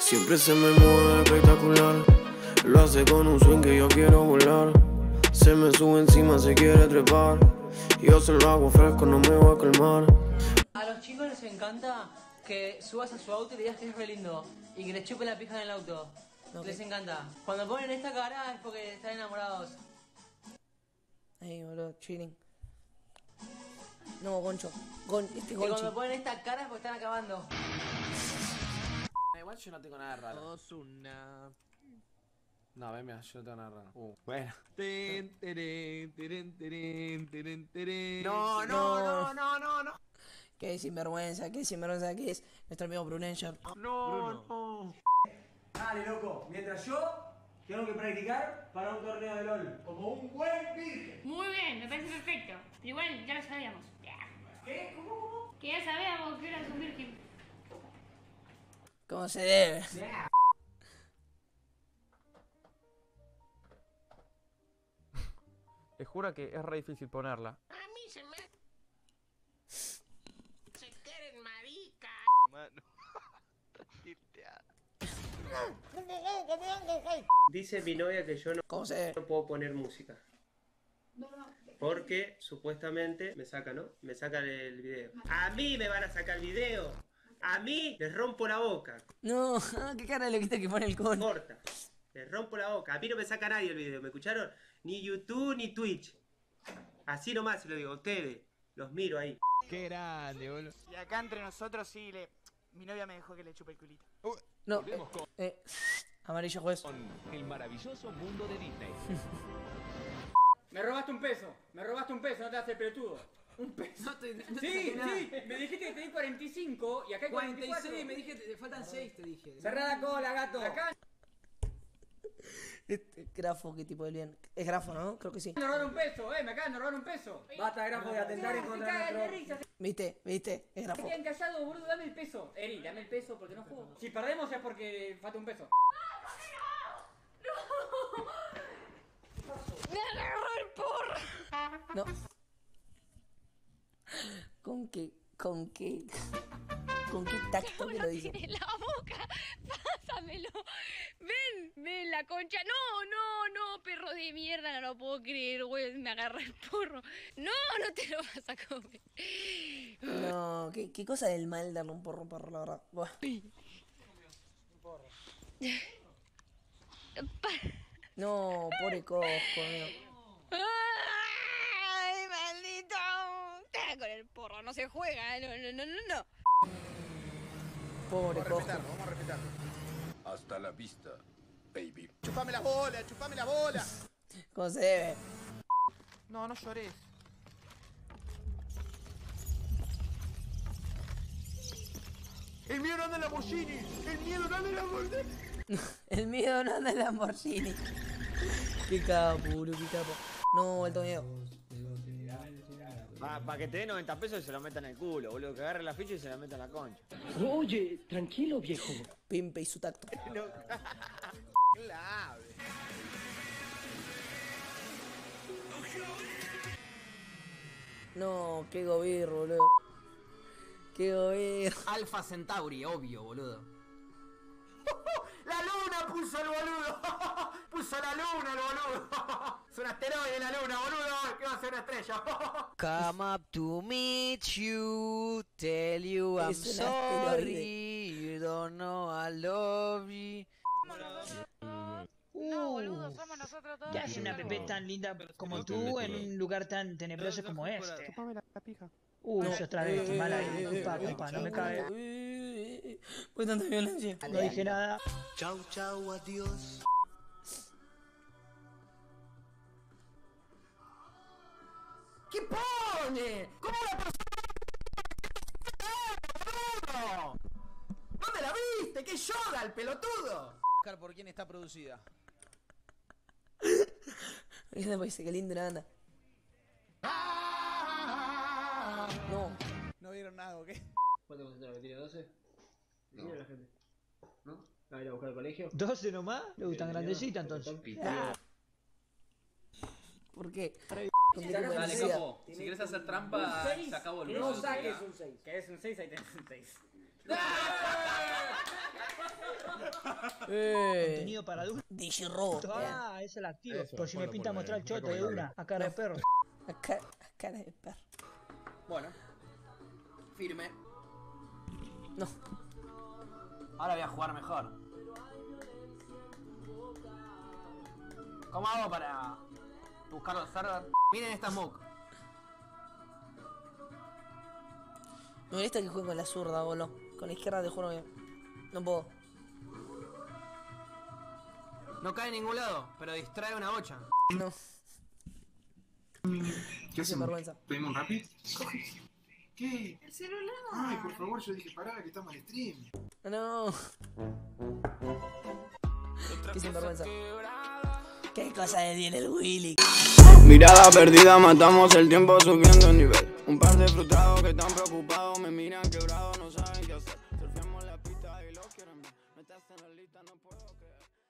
Siempre se me mueve espectacular. Lo hace con un swing que yo quiero volar. Se me sube encima, se quiere trepar. Yo se lo hago fresco, no me voy a calmar. A los chicos les encanta que subas a su auto y le digas que es re lindo y que les chupe la pija en el auto. Okay. Les encanta. Cuando ponen esta cara es porque están enamorados. Ey, boludo, chilling. No, Goncho. Y cuando ponen esta cara es porque están acabando. Igual yo no tengo nada raro. Osuna. No, ven, mira, yo no tengo nada raro. Bueno. No. Qué sinvergüenza que es nuestro amigo Brunencher. No. Dale, loco. Mientras yo tengo que practicar para un torneo de LOL. Como un buen virgen. Muy bien, me parece perfecto. Pero igual ya lo sabíamos. ¿Qué? ¿Cómo? Que ya sabíamos que eras un virgen. ¿Cómo se debe? Les juro que es re difícil ponerla. A mí se me... Se quieren marica. Mano. Dice mi novia que yo no puedo poner música. Porque supuestamente me saca, ¿no? Me sacan el video. A mí me van a sacar el video. A mí les rompo la boca. No, qué cara le viste que pone el con. Corta. Les rompo la boca. A mí no me saca nadie el video, ¿me escucharon? Ni YouTube ni Twitch. Así nomás se lo digo a ustedes. Los miro ahí. Qué grande, boludo. Y acá entre nosotros sí mi novia me dejó que le chupe el culito. No, amarillo juez. Con el maravilloso mundo de Disney. Me robaste un peso, no te haces pelotudo. Un peso. Sí, me dijiste que te di 45 y acá hay 44. 46, me dije, te faltan 6, te dije. Cerrá la cola, gato. Acá Grafo, qué tipo de bien. Es grafo, ¿no? Creo que sí. me robaron un peso, me acaban de robar un peso. Basta, grafo, de atentar en contra de nuestro... ¿Viste? Es grafo. Se quedan callados, boludo, dame el peso. Eri, dame el peso porque no juego. Si perdemos es porque falta un peso. ¡Me agarró el porro! No. ¿Con qué tacto que lo dice? En la boca, pásamelo. Ven la concha. No, perro de mierda, no lo puedo creer, güey. Me agarra el porro. No te lo vas a comer. No, qué cosa del mal darle un porro, la verdad. Buah. No, pobre cojo, ¡Ay, maldito! Con el porro no se juega, no. Pobre cojo. Vamos a respetarlo. Hasta la vista, baby. Chupame la bola. ¿Cómo se debe? No llores. El miedo no anda en la Lamborghini. El miedo no anda en Lamborghini. Qué capo, boludo, qué capo. No, el miedo. Para que te dé 90 pesos y se lo metan en el culo, boludo. Que agarre la ficha y se la metan en la concha. Oye, tranquilo, viejo. Pimpe y su tacto. Clave. No, qué gobierno, boludo. Qué gobierno. Alpha Centauri, obvio, boludo. ¡La luna puso el boludo! ¡Puso la luna el boludo! ¡Es un asteroide la luna, boludo! ¿Qué va a ser una estrella? Come up to meet you, tell you I'm Es un sorry, you don't know I love you. No, boludo, somos nosotros todos. ¿Qué hace una Pepe tan linda como tú en un lugar tan tenebroso como este? Chupame la pija. Eso otra vez, qué mala idea. Compa, no me cabe. Fue tanta violencia. No dije nada. Chau, adiós. ¿Qué pone? ¿Cómo la persona? ¿Dónde la viste? ¿Qué llora el pelotudo? Buscar por quién está producida. Qué lindo la banda. No. ¿No vieron nada o qué? ¿Cuánto concentrado? ¿Tiene 12? No. ¿Tiene la gente? ¿No? ¿Va a ir a buscar al colegio? 12 nomás, le gustan grandecitas entonces. ¿Por qué? Con qué tipo de Dale, necesidad. capo. Si quieres hacer trampa, se acabó el No uso. saques un 6. Que es un 6, ahí tenés un 6. Contenido para adultos. Digirobo. Ah, es el activo. Eso, Por si me ponlo, pinta ponlo, mostrar el choto de recomendable. una. A cara de perro. A cara de perro. Bueno. Firme. No. Ahora voy a jugar mejor. ¿Cómo hago para buscar los servers? Miren esta smoke. Me molesta que jueguen con la zurda, boludo. Con la izquierda te juro que no puedo. No cae en ningún lado, pero distrae una bocha. No. ¿Qué hacen? vergüenza. ¿Pedimos un rapid? ¿Qué? El celular. Ay, por favor, yo dije, pará, que estamos en stream. No. Qué sinvergüenza. Qué cosa de tiene el Willy. Mirada perdida, matamos el tiempo subiendo el nivel. Un par de frustrados que están preocupados, me miran quebrado, no saben qué hacer. Surfeamos la pista y lo quieren ver. Meterse en la lista, no puedo creer.